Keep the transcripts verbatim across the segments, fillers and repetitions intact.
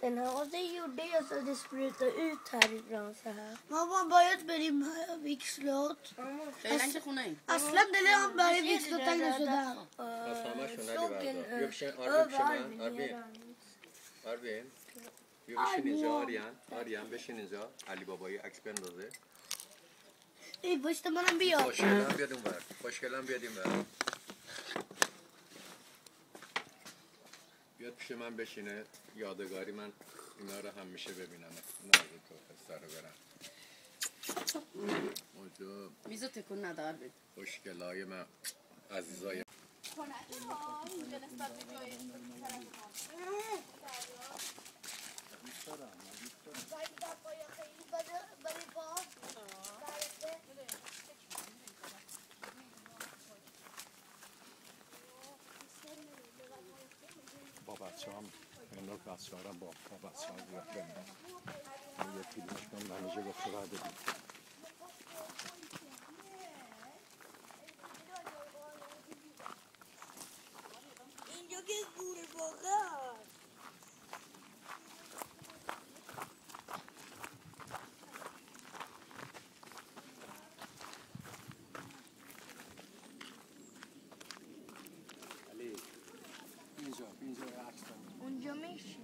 Den här, och det gjorde jag så det sprutade ut härifrån så här. Mamma börjat med din vikslåt. Aslan dele هم برای ویکسلوت تنگ شدم. آروین بیا بشین اینجا آریان آریان بشین اینجا علی بابایی عکس بندازه ای پشت منم بیا. خوشگلم بیاد اون ور خوشگلم بیاد این ور بیاد پیش من بشینه یادگاری من اینا رو همیشه ببینم نازه تو پسر رو برم موجود میزو تکون ندار بید خوشگلای من عزیزای با بچه هم این بچه ها با با بچه ها زیاد بندم یه فیلمش من همیشه گفته باید بید اینجا که گوره واقعا اینجا اینجا عکس اونجا میشی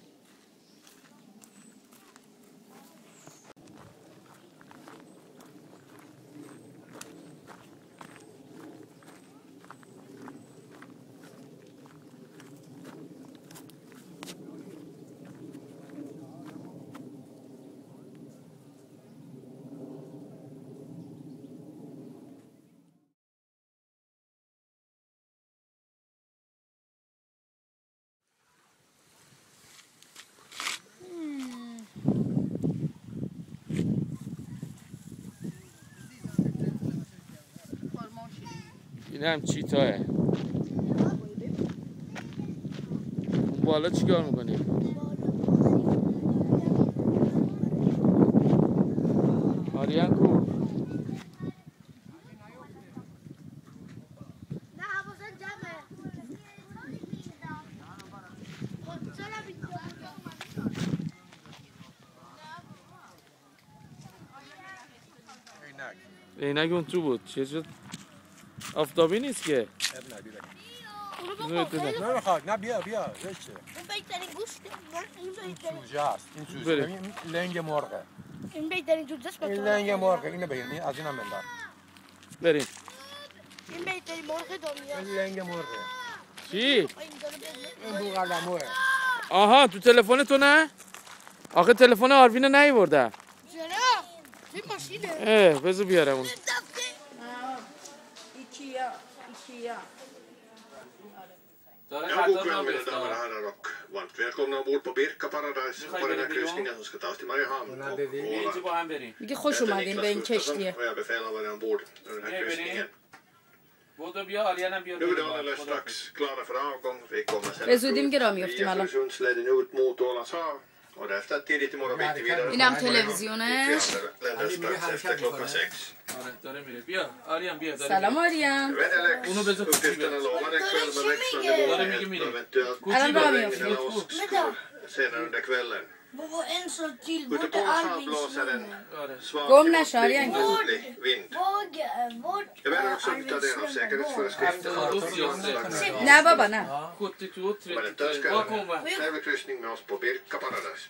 این هم چیتاه اون بالا چیکار میکنی؟ آریان کو؟ نه حواسن جمعه اینک اون تو بود چه شد؟ آفتابی نیست که نه بخواد نه بیا بیا زشته اون بهترین گوشته این بهترین جوجه است این جوجه این لنگ مرغه این بهترین جوجه است این لنگ مرغه اینو بگیر این از اینم بندار بریم این بهترین مرغ دنیا این لنگ مرغه چی؟ این بوقلموه آها تو تلفن تو نه؟ آخه تلفن آروین رو نیورده چرا؟ این ماشینه اه بذار بیارم اون ایکیا ایکیا Ja, god kväll mina damer och herrar och varmt välkomna ombord på Birka Paradise på den här kryssningen som ska ta oss till Mariehamn och Åland. میگه خوش اومدین به این کشتیه Och jag befälar varje ombord under den här kryssningen. Nu är det alldeles strax klara för avgång. Vi kommer sen به زودی میگه را میفتیم via الان Furusundsleden ut mot Ålands hav. Och därefter tidigt imorgon bitti vidare. اینم تلویزیونه Länder strax efter klockan sex. سلام آریان Väderleksuppgifterna lovar en kväll med växlande molnighet och eventuellt الان را regn میفتیم eller åskskor senare under kvällen. بابا en sak till Ute vart på är Ålands hav blåser en svag Kom till när, Sharia. nordlig vind. våg vart Jag ber också att ta del av säkerhetsföreskrifterna och ta نه بابا نه Men en önskar trevlig kryssning med oss på Birka Paradise.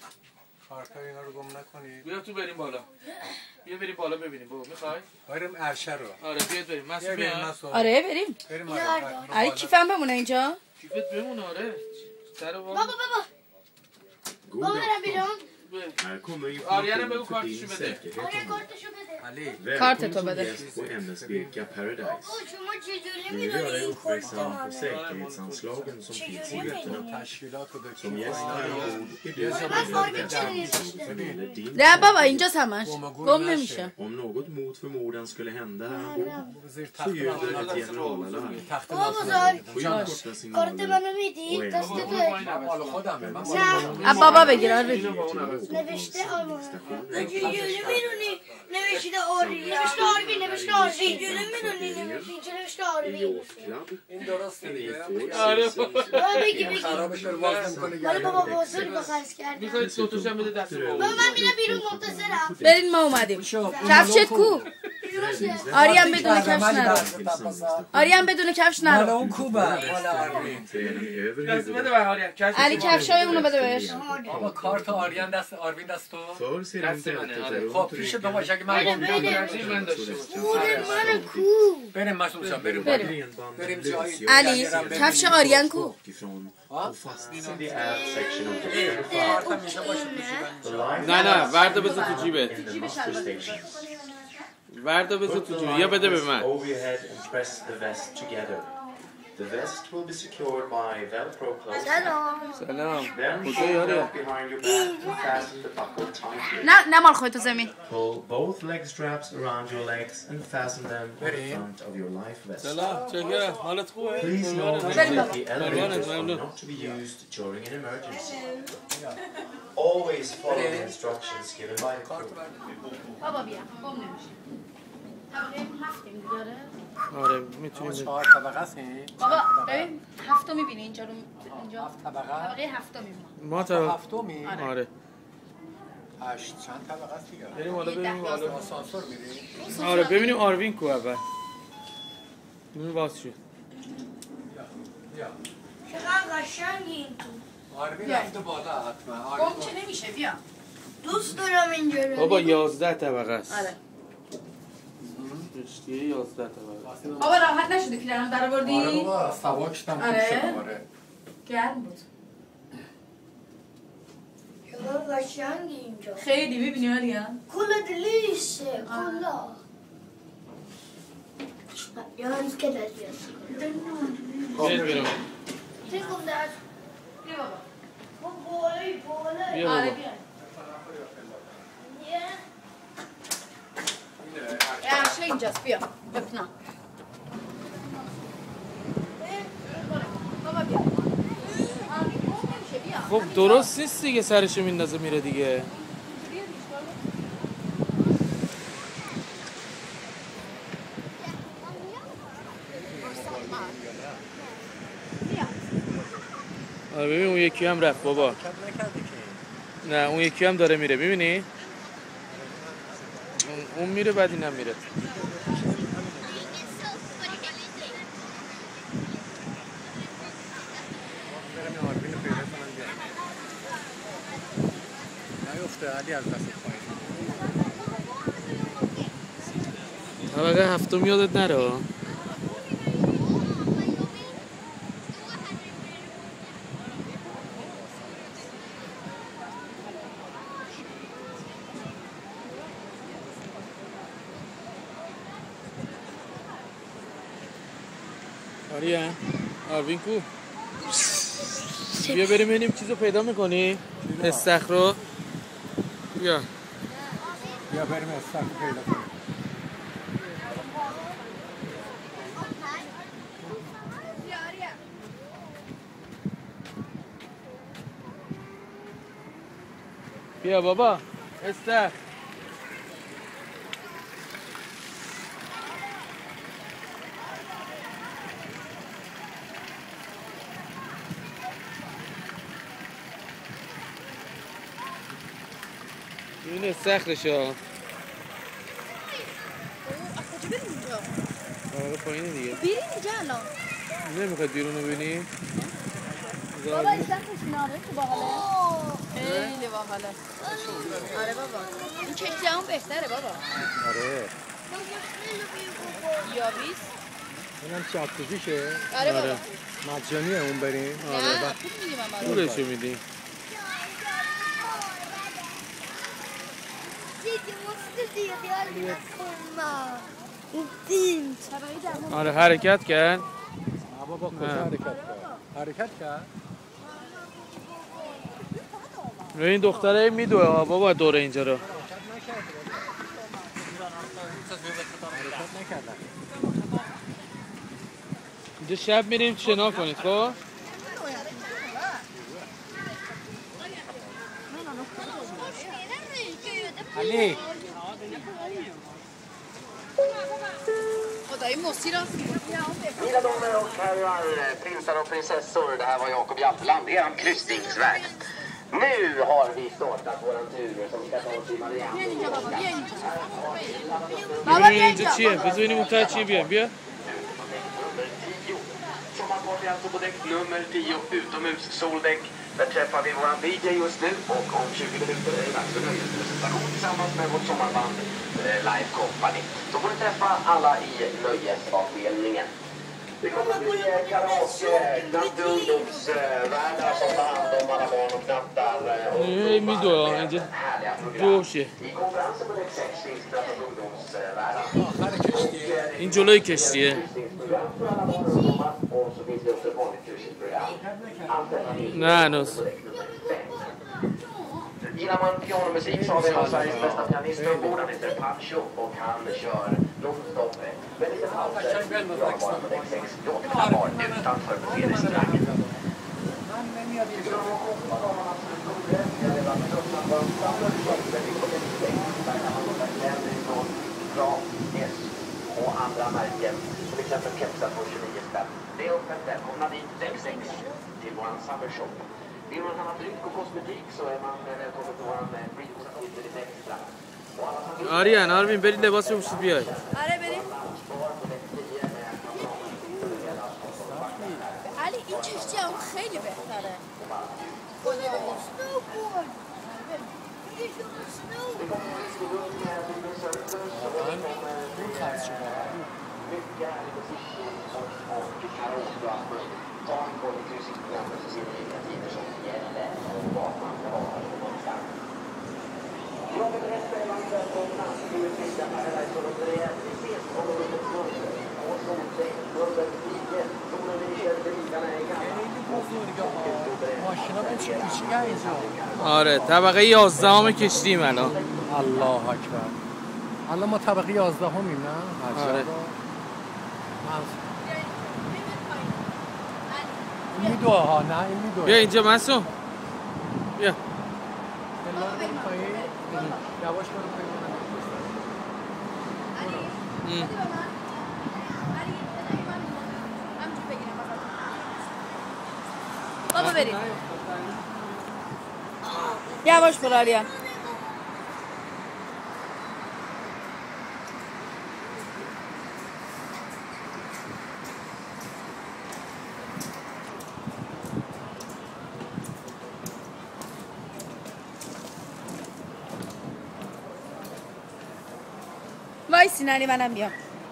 بیا تو بریم بالا بیا بریم بالا ببینیم بابا میخوای؟ بریم ارشه رو آره بیاد بریم مسئول بیا آره بریم بریم آره کیفم بمونه اینجا کیفت بمونه آره سر بابا بابا بابا بابا برم بیرون Här kommer آریانم بگو information för کارتشو din بده säkerhet. آره کارتشو بده کارت Välkommen تو som بده gäst på M S Birka Paradise. بابا شما چجوری Nu vill jag dig میدونی این uppmärksam på کارت säkerhetsanslagen som finns i rutorna. تشکیلات و Som gäst här ombord är du من فارمی den چه som gäller din نه بابا اینجاست همش گم نمیشه Om något mot förmodan skulle hända här ombord زیر så تخت ljuder ett generalalarm. تخت بابا بزرگ Få inkorta کارت signaler منو میدی دست تو مال خودمه من نه از بابا بگیر آروین نوشته آرمان چجوری میدونی نوشته آرمان نوشته آرمان نوشته آرمان چجوری میدونی نوشته نوشته i آروین Yacht این درسته دیگه بابا بگی بگی خرابش رو باز نمی‌کنه ولی بابا بازور بخرس کردم میخواید صوتش هم بده دست ما بابا من میرم بیرون منتظرم برین ما اومدیم کفشت کو آریان بدون کفش نرو آریان بدون کفش مال نرو اون کوبه مال آرمین دست بده به آریان کفش علی کفشای اونو بده بهش بابا کارت آریان دست آرمین دست تو Förr ser det inte ut att خب پیش تو باشه که من گم من داشته باشم من کو بریم ماشون جان بریم Grenband بریم جایی علی کفش آریان کو ifrån och fast in the app section of the کارت همیشه باشه پیش نه نه ورده بذار تو جیبت in the master station. ورده بذار تو جیبت یا بده به من Over your head and press the vest together. The vest will be secured by Velcro closure. سلام سلام Then کجایی fold آریان up behind your back and fasten the buckle tightly. نه نه مال خودتو زمین Pull both leg straps around your legs and fasten them on the front of your life vest. سلام چکرم حالت خوبه Please note that the elevators are not to be used during an emergency. Always follow the instructions given by the crew. بابا بیا گم نمیشه هفتیم داره آره میتونیم چهار طبقه است این بابا ببین هفتو میبینی اینجا رو اینجا هفت طبقه طبقه هفتمی ما تا هفتمی آره هشت چند طبقه است دیگه بریم حالا ببینیم حالا آسانسور میریم آره ببینیم آروین کو اول نون باز شد بیا چقدر قشنگی این تو آرمین رفته بالا حتما گم آرمین که نمیشه بیا دوست دارم اینجا رو بابا یازده طبقه است آره رشتیه یازده طبقه است بابا راحت نشدی پیرنم در آره آوردی بابا سواکشتم خوب آره. شد آره گرم بود چقدر قشنگی اینجا خیلی میبینی آریان کلا دلیشه کلا Jag önskar att jag skulle. بریم بریم Tänk om det är بیا بابا på båda i båda. بیا آره بابا بیا Ja. عرشه اینجاست بیا بپنا بابا بیا آره گم نمیشه بیا خب درست نیست دیگه سرشو میندازه میره دیگه آره ببین اون یکی هم رفت بابا نه اون یکی هم داره میره ببینی اون, اون میره بعد اینم میره نیفته علی از دست پایین طبقه هفتم یادت نره آریان آروین کو بیا بریم ببینیم چیزو پیدا میکنی استخر رو بیا بیا بریم استخر پیدا کنیم بیا بابا استخر این استخرشه ها کجا بریم اینجا آره پایینه دیگه بریم اینجا الان نمیخواد بیرون رو ببینی بابا استخرش ناره تو باحاله خیلی باحاله آره بابا این کشتی هم بهتره بابا آره یابیس اینم چاپتوزیشه آره بابا مجانیه اون بریم نه پول میدیم هم برای پولشو میدیم Du måste se, det är aldrig komma. Fint. آره حرکت کرد بابا کجا حرکت کرد حرکت کرد و این دختره میدوه ها بابا دوره اینجا رو حرکت نکردن اینجا شب میریم شنا کنید خب علی خدای موسی راست میگه. Mina damer och herrar, prinsar och prinsessor, det här var Jakob Jalteland, er kryssningsvärd. Nu har vi startat våran tur som ska ta oss till Marianne. ببینیم اینجا چیه ببینیم اون ته چیه بیا بیا Som har varit alltså på däck nummer tio, utomhus soldäck. Där träffar vi våran D J just nu och om tjugo minuter är det dags för nöjespresentation tillsammans med vårt sommarband Live Company. Så får ni träffa alla i nöjesavdelningen. Det kommer att bli karaoke, knatt ungdomsvärdar som tar hand om alla barn och knattar. Nej, men då اینجا جوشه I konferensen på däck sex finns knatt ungdomsvärdar. این جلوی کشتیه نه هنوز Gillar man pianomusik så har vi en av Sveriges bästa pianister ombord. Han heter Pancho och han kör nonstop. Men lite pauser. Jag har bara på däck sex. Låtarna var utanför på tv-restaurangen. Och andra märken, till exempel kepsar på tjugonio spänn. Det är öppet, välkomna dit däck sex till våran summer shop. Vill man handla dryck och kosmetik så är man välkommen till våran fritidsaktivitet lite extra. آریان آرمین برید لباس بپوشید بیاید آره بریم علی این کشتی اون خیلی بهتره آره طبقه یازدهم کشتیم الان الله اکبر الان ما طبقه یازدهمیم نه آره این میدوه ها نه این میدوه بیا اینجا مسعود بیا یواش برو پایین بابا بریم یواش برو آریان وایسی نری منم بیام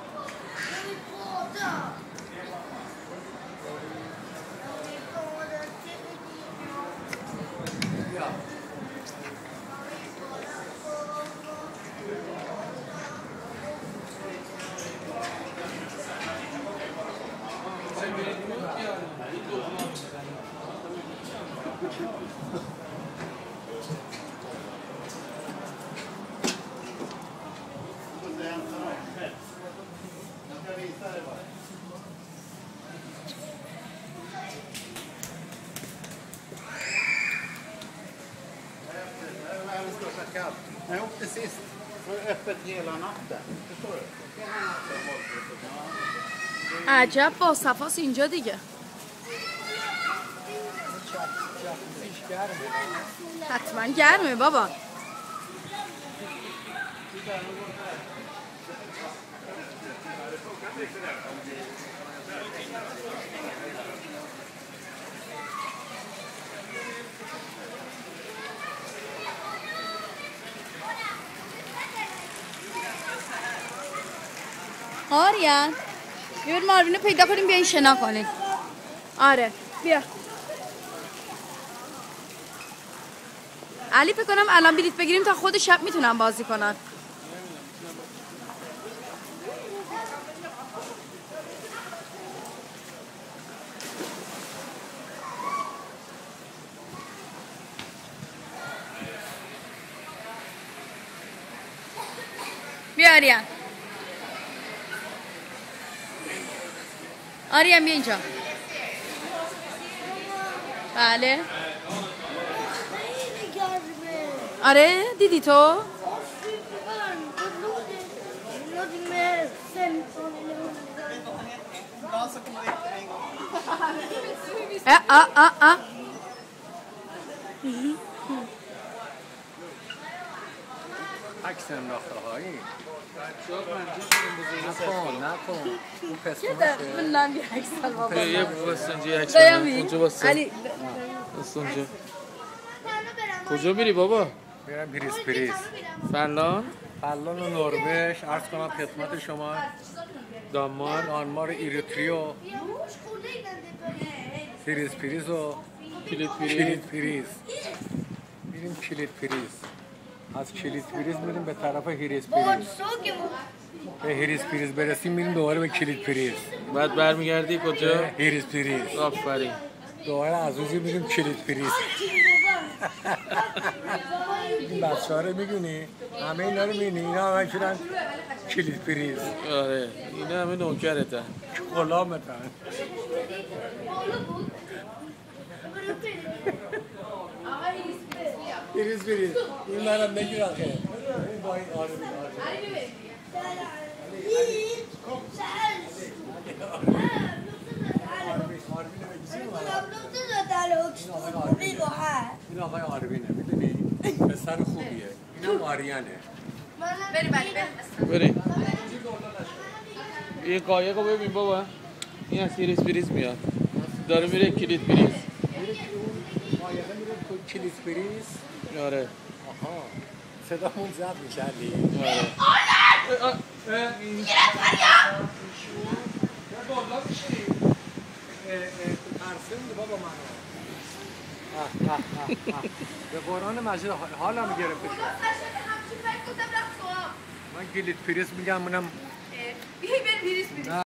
Jag åkte sist. Det var öppet hela natten. Förstår du? عجب با صفاست اینجا دیگه حتما گرمه بابا آریان بیا ماروین رو پیدا کنیم بیا این شنا کنیم آره بیا علی فکر کنم الان بلیط بگیریم تا خود شب میتونم بازی کنن بیا آریان آریان بیا اینجا بله آره دیدی تو så kommer det efter en gång. Ja, ja, ja, ja. عکس انداخته هایی نکن نکن اون پسونه من یه عکس بابا. یه بستنجی عکس اونجا بستن. علی بست اونجا. کجا میری بابا؟ میرم پریز پریز فنلاند؟ فنلاند و نروژ عرض کنم خدمت شما دانمارک دانمارک ایریتریو پریز پریز و کلید کلید پیری پریز میریم کلید پریز از کلید پریز میریم به طرف هیریس پریز به هیریس پریز برسیم میریم دوباره به کلید پریز بعد برمیگردی کجا؟ هیریس پریز آفرین دوباره از اونجا میریم کلید پریز این بچه ها رو میگونی؟ همه اینا رو میگونی؟ اینا همه شدن کلید پریز آره اینا همه نوکرتن غلامتن پریز پریز این منم نگیر آخه این با این آره این آقای آروینه میدونی؟ پسر خوبیه این هم آریانه بری بری بری. بریم این قایق رو ببین بابا این از هیریس پریز میاد داره میره کلید پریز قایقه میره تو کلید پریز آره آها صدامون زد میشه علی آره ترسیم بابا منو به قرآن مجید حالا میگرفته شد من کلید پریز میگم منم بیایی بری پریز بری.